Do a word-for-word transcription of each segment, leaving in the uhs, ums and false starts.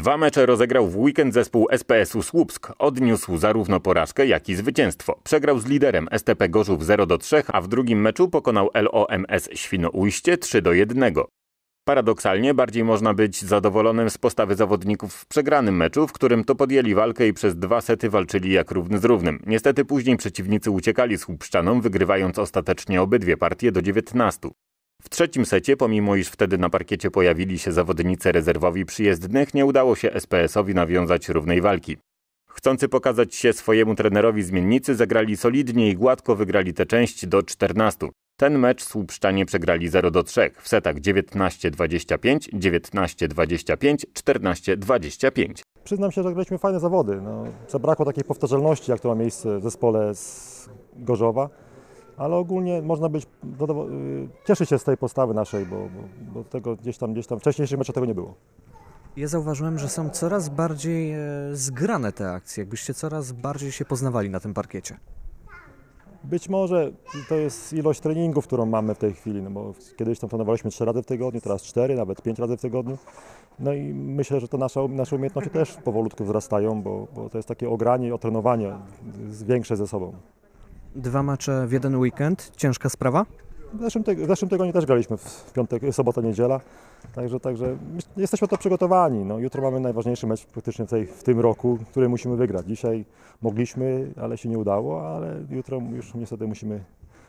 Dwa mecze rozegrał w weekend zespół S P S u Słupsk. Odniósł zarówno porażkę, jak i zwycięstwo. Przegrał z liderem S T P Gorzów zero do trzech, a w drugim meczu pokonał L O M S Świnoujście trzy do jednego. Paradoksalnie bardziej można być zadowolonym z postawy zawodników w przegranym meczu, w którym to podjęli walkę i przez dwa sety walczyli jak równy z równym. Niestety później przeciwnicy uciekali Słupszczanom, wygrywając ostatecznie obydwie partie do dziewiętnastu. W trzecim secie, pomimo iż wtedy na parkiecie pojawili się zawodnicy rezerwowi przyjezdnych, nie udało się S P S owi nawiązać równej walki. Chcący pokazać się swojemu trenerowi zmiennicy zagrali solidnie i gładko wygrali tę część do czternastu. Ten mecz Słupszczanie przegrali zero do trzech w setach dziewiętnaście dwadzieścia pięć, dziewiętnaście dwadzieścia pięć, czternaście dwadzieścia pięć. Przyznam się, że graliśmy fajne zawody. No, zabrakło takiej powtarzalności, jak to ma miejsce w zespole z Gorzowa. Ale ogólnie można być, cieszyć się z tej postawy naszej, bo, bo, bo tego gdzieś tam, gdzieś tam wcześniejszych meczach tego nie było. Ja zauważyłem, że są coraz bardziej zgrane te akcje, jakbyście coraz bardziej się poznawali na tym parkiecie. Być może to jest ilość treningów, którą mamy w tej chwili, no bo kiedyś tam trenowaliśmy trzy razy w tygodniu, teraz cztery, nawet pięć razy w tygodniu. No i myślę, że to nasza, nasze umiejętności też powolutku wzrastają, bo, bo to jest takie ogranie, otrenowanie większe ze sobą. Dwa mecze w jeden weekend, ciężka sprawa? W zeszłym, tyg- w zeszłym tygodniu też graliśmy w piątek, sobota, niedziela, także, także jesteśmy to przygotowani. No, jutro mamy najważniejszy mecz praktycznie w, tej, w tym roku, który musimy wygrać. Dzisiaj mogliśmy, ale się nie udało, ale jutro już niestety musimy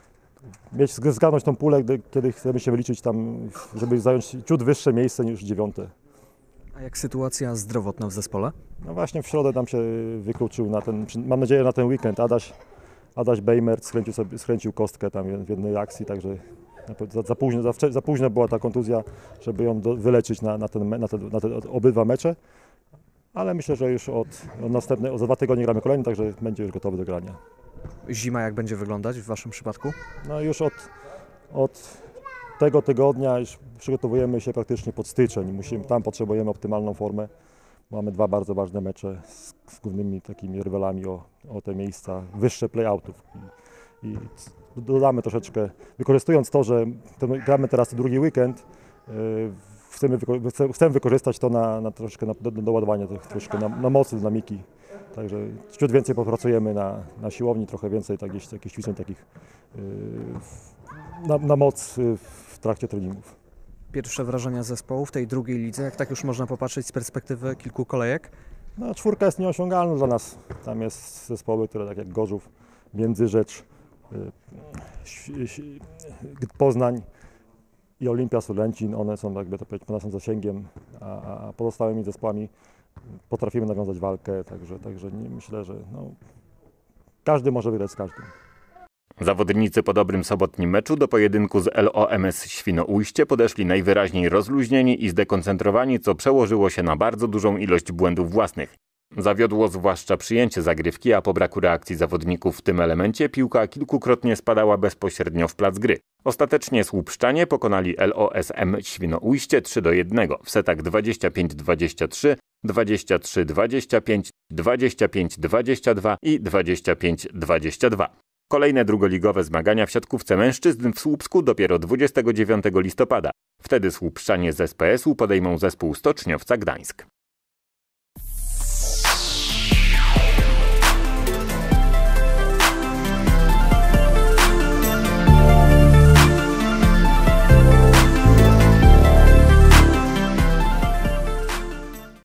mieć, zgarnąć tą pulę, kiedy chcemy się wyliczyć tam, żeby zająć ciut wyższe miejsce niż dziewiąte. A jak sytuacja zdrowotna w zespole? No właśnie w środę nam się wykluczył na ten, mam nadzieję na ten weekend, Adaś Adaś Bejmer skręcił, sobie, skręcił kostkę tam w jednej akcji, także za, za, późno, za, za późno była ta kontuzja, żeby ją do, wyleczyć na, na, ten, na, te, na te obydwa mecze. Ale myślę, że już od, od następnej, za dwa tygodnie gramy kolejny, także będzie już gotowy do grania. Zima jak będzie wyglądać w waszym przypadku? No już od, od tego tygodnia już przygotowujemy się praktycznie pod styczeń. Musimy, tam potrzebujemy optymalną formę. Mamy dwa bardzo ważne mecze z, z głównymi takimi rywalami o, o te miejsca, wyższe playoutów. I, i dodamy troszeczkę, wykorzystując to, że ten, gramy teraz drugi weekend, yy, chcemy, wyko chcemy wykorzystać to na, na troszkę na, do, do doładowania tych, troszkę na, na mocy, dynamiki. Także ciut więcej popracujemy na, na siłowni, trochę więcej tak, gdzieś, takich ćwiczeń takich yy, na, na moc w trakcie treningów. Pierwsze wrażenia zespołu w tej drugiej lidze, jak tak już można popatrzeć z perspektywy kilku kolejek? No, czwórka jest nieosiągalna dla nas. Tam jest zespoły, które tak jak Gorzów, Międzyrzecz, Poznań i Olimpia Sulęcin, one są jakby to powiedzieć, pod naszym zasięgiem, a pozostałymi zespołami potrafimy nawiązać walkę, także, także nie, myślę, że no, każdy może wygrać z każdym. Zawodnicy po dobrym sobotnim meczu do pojedynku z L O M S Świnoujście podeszli najwyraźniej rozluźnieni i zdekoncentrowani, co przełożyło się na bardzo dużą ilość błędów własnych. Zawiodło zwłaszcza przyjęcie zagrywki, a po braku reakcji zawodników w tym elemencie piłka kilkukrotnie spadała bezpośrednio w plac gry. Ostatecznie Słupszczanie pokonali L O S M Świnoujście trzy do jednego w setach dwadzieścia pięć dwadzieścia trzy, dwadzieścia trzy dwadzieścia pięć, dwadzieścia pięć dwadzieścia dwa i dwadzieścia pięć dwadzieścia dwa. Kolejne drugoligowe zmagania w siatkówce mężczyzn w Słupsku dopiero dwudziestego dziewiątego listopada. Wtedy Słupszczanie z S P S u podejmą zespół Stoczniowca Gdańsk.